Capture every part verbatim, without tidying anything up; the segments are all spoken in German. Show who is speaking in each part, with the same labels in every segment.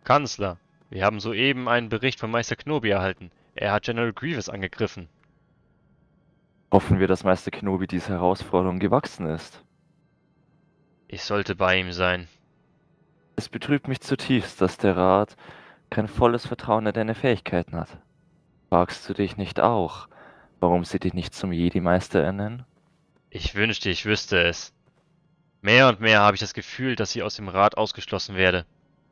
Speaker 1: Kanzler, wir haben soeben einen Bericht von Meister Kenobi erhalten. Er hat General Grievous angegriffen.
Speaker 2: Hoffen wir, dass Meister Kenobi dieser Herausforderung gewachsen ist.
Speaker 1: Ich sollte bei ihm sein.
Speaker 2: Es betrübt mich zutiefst, dass der Rat kein volles Vertrauen in deine Fähigkeiten hat. Fragst du dich nicht auch, warum sie dich nicht zum Jedi-Meister ernennen?
Speaker 1: Ich wünschte, ich wüsste es. Mehr und mehr habe ich das Gefühl, dass ich aus dem Rat ausgeschlossen werde.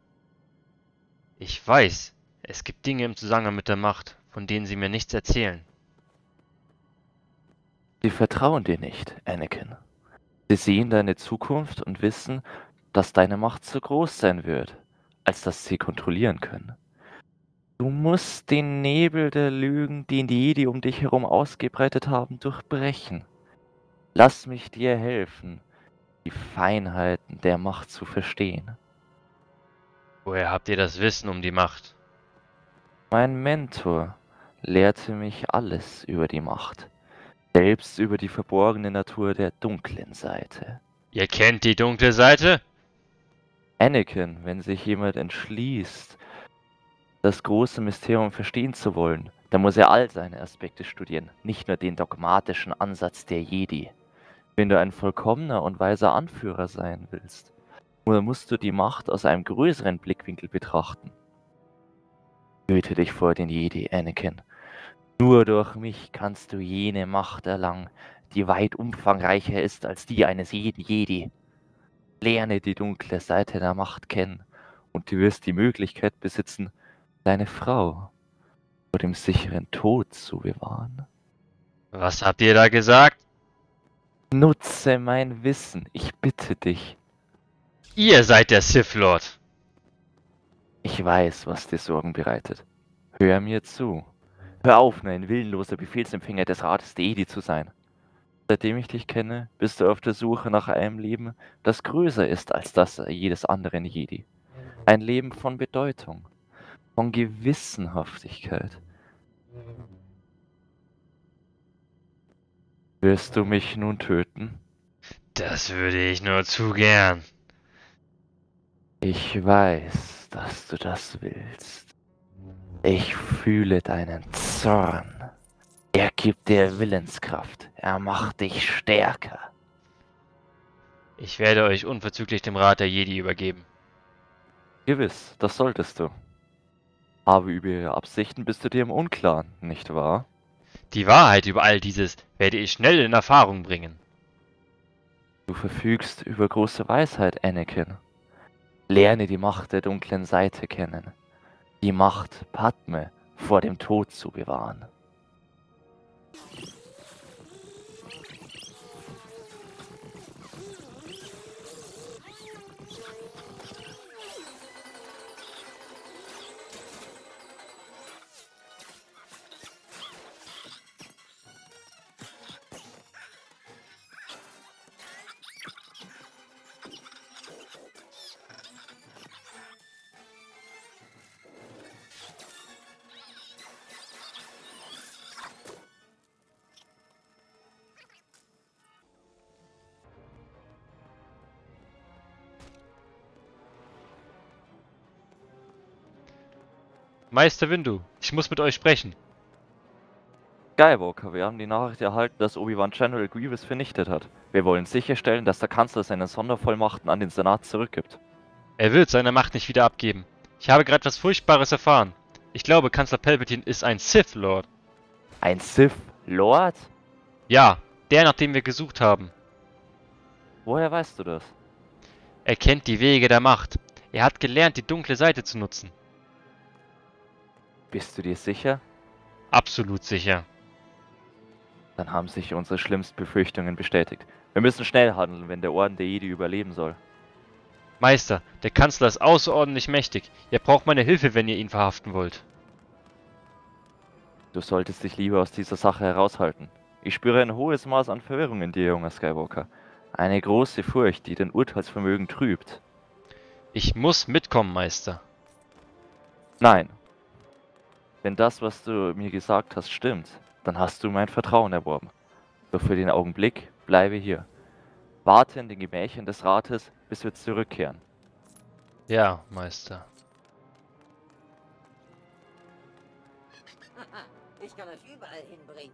Speaker 1: Ich weiß, es gibt Dinge im Zusammenhang mit der Macht, von denen sie mir nichts erzählen.
Speaker 2: Sie vertrauen dir nicht, Anakin. Sie sehen deine Zukunft und wissen, dass deine Macht zu groß sein wird, als dass sie kontrollieren können. Du musst den Nebel der Lügen, den die Jedi um dich herum ausgebreitet haben, durchbrechen. Lass mich dir helfen, die Feinheiten der Macht zu verstehen.
Speaker 1: Woher habt ihr das Wissen um die Macht?
Speaker 2: Mein Mentor lehrte mich alles über die Macht, selbst über die verborgene Natur der dunklen Seite.
Speaker 1: Ihr kennt die dunkle Seite?
Speaker 2: Anakin, wenn sich jemand entschließt, das große Mysterium verstehen zu wollen, dann muss er all seine Aspekte studieren, nicht nur den dogmatischen Ansatz der Jedi. Wenn du ein vollkommener und weiser Anführer sein willst, oder musst du die Macht aus einem größeren Blickwinkel betrachten. Hüte dich vor den Jedi, Anakin. Nur durch mich kannst du jene Macht erlangen, die weit umfangreicher ist als die eines jeden Jedi. Lerne die dunkle Seite der Macht kennen und du wirst die Möglichkeit besitzen, deine Frau vor dem sicheren Tod zu bewahren.
Speaker 1: Was habt ihr da gesagt?
Speaker 2: Nutze mein Wissen, ich bitte dich.
Speaker 1: Ihr seid der Sith Lord.
Speaker 2: Ich weiß, was dir Sorgen bereitet. Hör mir zu. Hör auf, nur ein willenloser Befehlsempfänger des Rates der Jedi zu sein. Seitdem ich dich kenne, bist du auf der Suche nach einem Leben, das größer ist als das jedes anderen Jedi. Ein Leben von Bedeutung, von Gewissenhaftigkeit. Wirst du mich nun töten?
Speaker 1: Das würde ich nur zu gern.
Speaker 2: Ich weiß, dass du das willst. Ich fühle deinen Zorn. Er gibt dir Willenskraft. Er macht dich stärker.
Speaker 1: Ich werde euch unverzüglich dem Rat der Jedi übergeben.
Speaker 2: Gewiss, das solltest du. Aber über ihre Absichten bist du dir im Unklaren, nicht wahr?
Speaker 1: Die Wahrheit über all dieses werde ich schnell in Erfahrung bringen.
Speaker 2: Du verfügst über große Weisheit, Anakin. Lerne die Macht der dunklen Seite kennen. Die Macht, Padme vor dem Tod zu bewahren.
Speaker 1: Meister Windu, ich muss mit euch sprechen.
Speaker 2: Skywalker, wir haben die Nachricht erhalten, dass Obi-Wan General Grievous vernichtet hat. Wir wollen sicherstellen, dass der Kanzler seine Sondervollmachten an den Senat zurückgibt.
Speaker 1: Er wird seine Macht nicht wieder abgeben. Ich habe gerade etwas Furchtbares erfahren. Ich glaube, Kanzler Palpatine ist ein Sith Lord.
Speaker 2: Ein Sith Lord?
Speaker 1: Ja, der, nach dem wir gesucht haben.
Speaker 2: Woher weißt du das?
Speaker 1: Er kennt die Wege der Macht. Er hat gelernt, die dunkle Seite zu nutzen.
Speaker 2: Bist du dir sicher?
Speaker 1: Absolut sicher.
Speaker 2: Dann haben sich unsere schlimmsten Befürchtungen bestätigt. Wir müssen schnell handeln, wenn der Orden der Jedi überleben soll.
Speaker 1: Meister, der Kanzler ist außerordentlich mächtig. Ihr braucht meine Hilfe, wenn ihr ihn verhaften wollt.
Speaker 2: Du solltest dich lieber aus dieser Sache heraushalten. Ich spüre ein hohes Maß an Verwirrung in dir, junger Skywalker. Eine große Furcht, die dein Urteilsvermögen trübt.
Speaker 1: Ich muss mitkommen, Meister.
Speaker 2: Nein. Wenn das, was du mir gesagt hast, stimmt, dann hast du mein Vertrauen erworben. Doch für den Augenblick bleibe hier. Warte in den Gemächern des Rates, bis wir zurückkehren.
Speaker 1: Ja, Meister.
Speaker 3: kann euch überall hinbringen.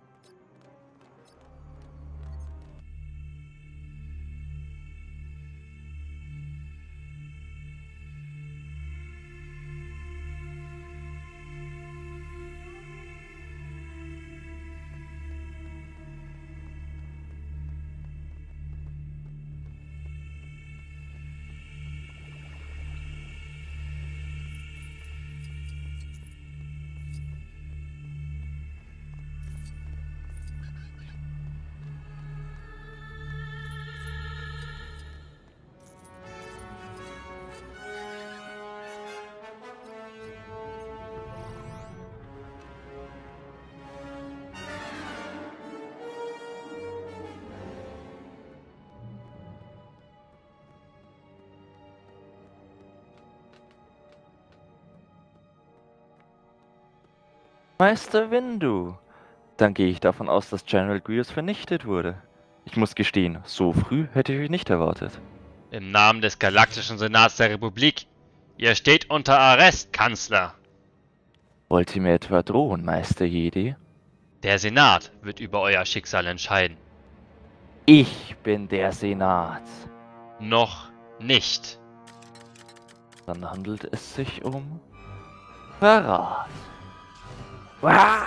Speaker 2: Meister Windu. Dann gehe ich davon aus, dass General Grievous vernichtet wurde. Ich muss gestehen, so früh hätte ich euch nicht erwartet.
Speaker 1: Im Namen des Galaktischen Senats der Republik. Ihr steht unter Arrest, Kanzler.
Speaker 2: Wollt ihr mir etwa drohen, Meister Jedi?
Speaker 1: Der Senat wird über euer Schicksal entscheiden.
Speaker 2: Ich bin der Senat.
Speaker 1: Noch nicht.
Speaker 2: Dann handelt es sich um Verrat. Ah!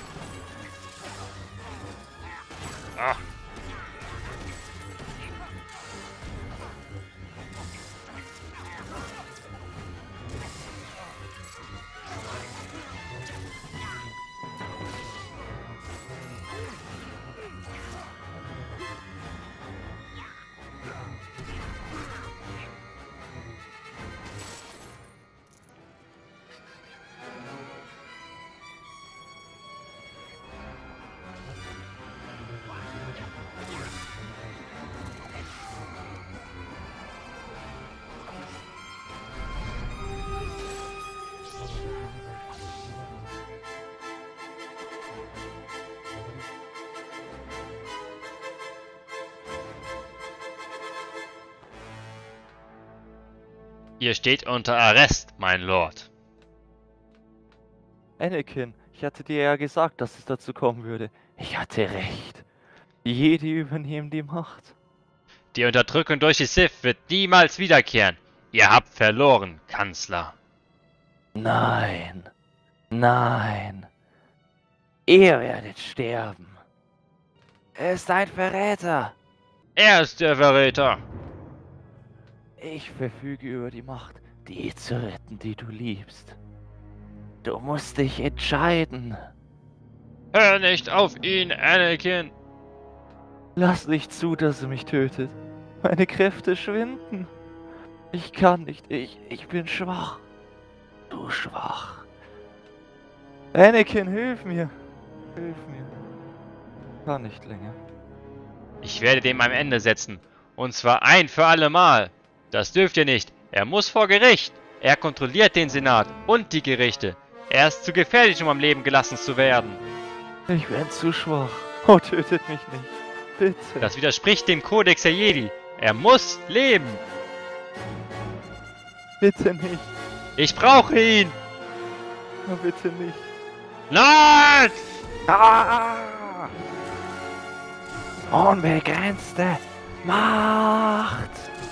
Speaker 1: Ah. Ihr steht unter Arrest, mein Lord.
Speaker 2: Anakin, ich hatte dir ja gesagt, dass es dazu kommen würde. Ich hatte recht. Die Jedi übernehmen die Macht.
Speaker 1: Die Unterdrückung durch die Sith wird niemals wiederkehren. Ihr habt verloren, Kanzler.
Speaker 2: Nein. Nein. Ihr werdet sterben. Er ist ein Verräter.
Speaker 1: Er ist der Verräter.
Speaker 2: Ich verfüge über die Macht, die zu retten, die du liebst. Du musst dich entscheiden.
Speaker 1: Hör nicht auf ihn, Anakin.
Speaker 2: Lass nicht zu, dass er mich tötet. Meine Kräfte schwinden. Ich kann nicht. Ich, ich bin schwach. Du schwach. Anakin, hilf mir. Hilf mir. Ich kann nicht länger.
Speaker 1: Ich werde dem ein Ende setzen. Und zwar ein für alle Mal. Das dürft ihr nicht. Er muss vor Gericht. Er kontrolliert den Senat und die Gerichte. Er ist zu gefährlich, um am Leben gelassen zu werden.
Speaker 2: Ich bin zu schwach. Oh, tötet mich nicht. Bitte.
Speaker 1: Das widerspricht dem Kodex der Jedi. Er muss leben.
Speaker 2: Bitte nicht.
Speaker 1: Ich brauche ihn.
Speaker 2: Oh, bitte nicht.
Speaker 1: Nein!
Speaker 2: Ah! Unbegrenzte Macht.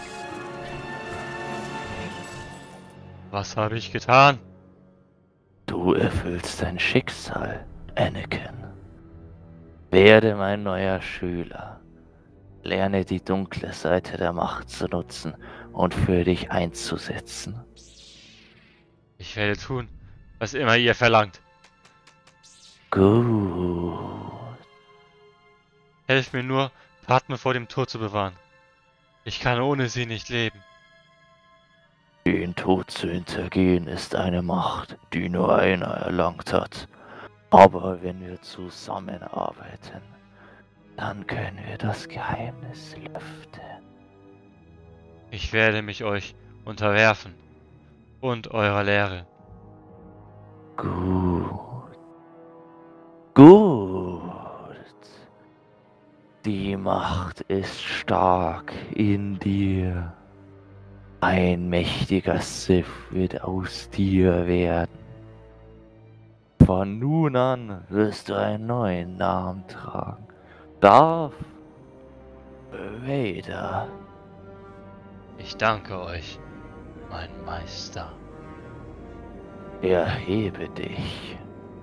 Speaker 1: Was habe ich getan?
Speaker 2: Du erfüllst dein Schicksal, Anakin. Werde mein neuer Schüler. Lerne die dunkle Seite der Macht zu nutzen und für dich einzusetzen.
Speaker 1: Ich werde tun, was immer ihr verlangt.
Speaker 2: Gut.
Speaker 1: Helft mir nur, Padme vor dem Tod zu bewahren. Ich kann ohne sie nicht leben.
Speaker 2: Den Tod zu hintergehen ist eine Macht, die nur einer erlangt hat. Aber wenn wir zusammenarbeiten, dann können wir das Geheimnis lüften.
Speaker 1: Ich werde mich euch unterwerfen und eurer Lehre.
Speaker 2: Gut. Gut. Die Macht ist stark in dir. Ein mächtiger Sith wird aus dir werden. Von nun an wirst du einen neuen Namen tragen. Darth Vader.
Speaker 1: Ich danke euch, mein Meister.
Speaker 2: Erhebe dich.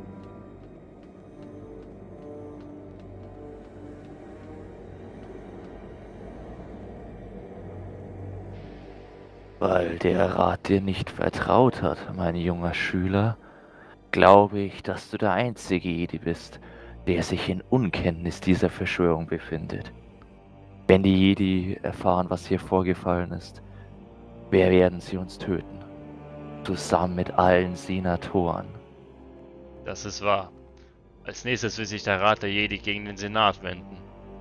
Speaker 2: Weil der Rat dir nicht vertraut hat, mein junger Schüler, glaube ich, dass du der einzige Jedi bist, der sich in Unkenntnis dieser Verschwörung befindet. Wenn die Jedi erfahren, was hier vorgefallen ist, wer werden sie uns töten? Zusammen mit allen Senatoren.
Speaker 1: Das ist wahr. Als nächstes will sich der Rat der Jedi gegen den Senat wenden.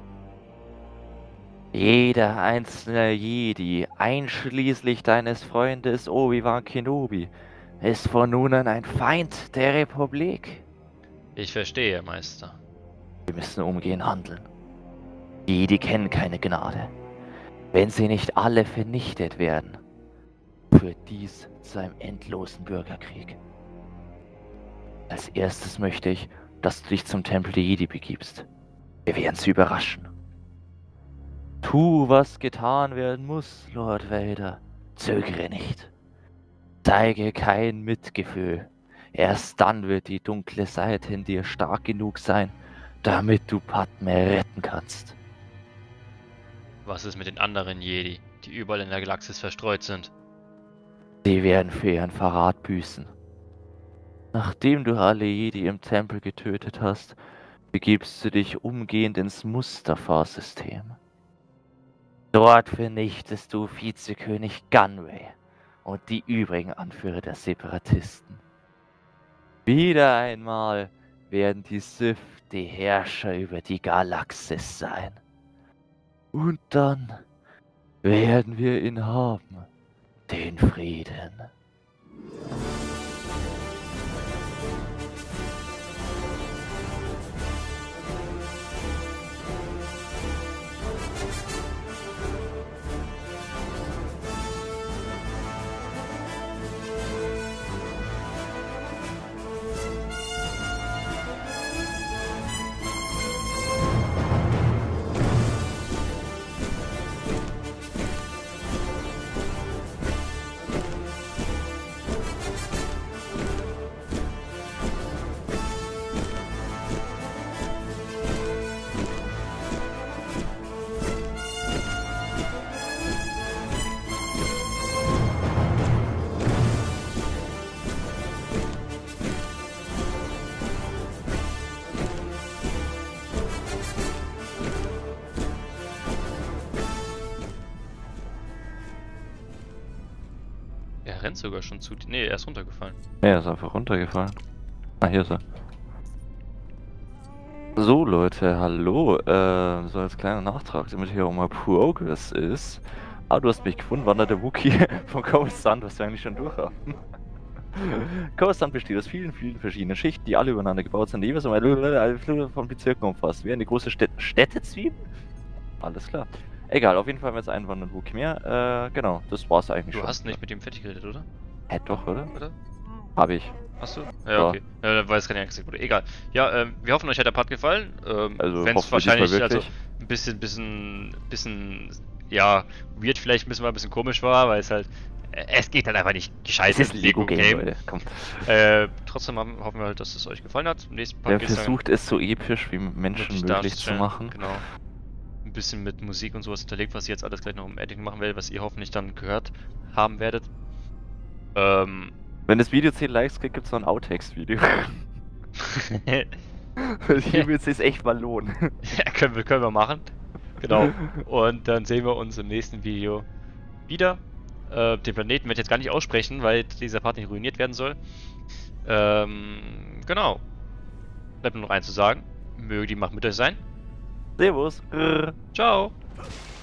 Speaker 2: Jeder einzelne Jedi, einschließlich deines Freundes Obi-Wan Kenobi, ist von nun an ein Feind der Republik.
Speaker 1: Ich verstehe, Meister.
Speaker 2: Wir müssen umgehend handeln. Die Jedi kennen keine Gnade. Wenn sie nicht alle vernichtet werden, führt dies zu einem endlosen Bürgerkrieg. Als erstes möchte ich, dass du dich zum Tempel der Jedi begibst. Wir werden sie überraschen. Tu, was getan werden muss, Lord Vader. Zögere nicht. Zeige kein Mitgefühl. Erst dann wird die dunkle Seite in dir stark genug sein, damit du Padmé retten kannst.
Speaker 1: Was ist mit den anderen Jedi, die überall in der Galaxis verstreut sind?
Speaker 2: Sie werden für ihren Verrat büßen. Nachdem du alle Jedi im Tempel getötet hast, begibst du dich umgehend ins Mustafar-System. Dort vernichtest du Vizekönig Gunray und die übrigen Anführer der Separatisten. Wieder einmal werden die Sith die Herrscher über die Galaxis sein. Und dann werden wir ihn haben, den Frieden.
Speaker 1: Er rennt sogar schon zu... Nee, er ist runtergefallen.
Speaker 2: Ja, er ist einfach runtergefallen. Ah, hier ist er. So Leute, hallo. Äh, so als kleiner Nachtrag, damit hier auch mal Progress ist. Ah, du hast mich gefunden, wandert der Wookie von Coruscant, was wir eigentlich schon durch haben. Coruscant besteht aus vielen, vielen verschiedenen Schichten, die alle übereinander gebaut sind, die jeweils um alle Flügel von Bezirken umfasst. Wie eine große Städt Städtezwiebel? Alles klar. Egal, auf jeden Fall haben wir jetzt einen Wandern Wookie mehr. Äh, genau, das war's eigentlich
Speaker 1: Du
Speaker 2: schon.
Speaker 1: Du hast nicht mit ihm fertig geredet, oder?
Speaker 2: Hä, doch, oder?
Speaker 1: Oder?
Speaker 2: Hab ich.
Speaker 1: Hast du? Ja, okay. Ja, dann weiß keine Angst wurde. Egal. Ja, ähm, wir hoffen, euch hat der Part gefallen. Ähm,
Speaker 2: also,
Speaker 1: wenn es wahrscheinlich also ein bisschen, bisschen, bisschen, ja, weird vielleicht ein bisschen mal ein bisschen komisch war, weil es halt, äh, es geht halt einfach nicht gescheit.
Speaker 2: Es ist ein Lego-Game, Leute. Komm.
Speaker 1: Äh, trotzdem haben, hoffen wir halt, dass es euch gefallen hat. Im nächsten Part
Speaker 2: Der versucht es so episch wie Menschen möglich zu machen.
Speaker 1: Genau. Ein bisschen mit Musik und sowas hinterlegt, was ich jetzt alles gleich noch im Editing machen werde, was ihr hoffentlich dann gehört haben werdet. Ähm,
Speaker 2: Wenn das Video zehn Likes kriegt, gibt es noch ein Outtakes-Video. Hier wird es sich echt mal lohnen.
Speaker 1: Ja, können wir, können wir machen. Genau. Und dann sehen wir uns im nächsten Video wieder. Äh, den Planeten werde ich jetzt gar nicht aussprechen, weil dieser Part nicht ruiniert werden soll. Ähm, genau. Bleibt nur noch eins zu sagen. Möge die Macht mit euch sein.
Speaker 2: Servus.
Speaker 1: Ciao.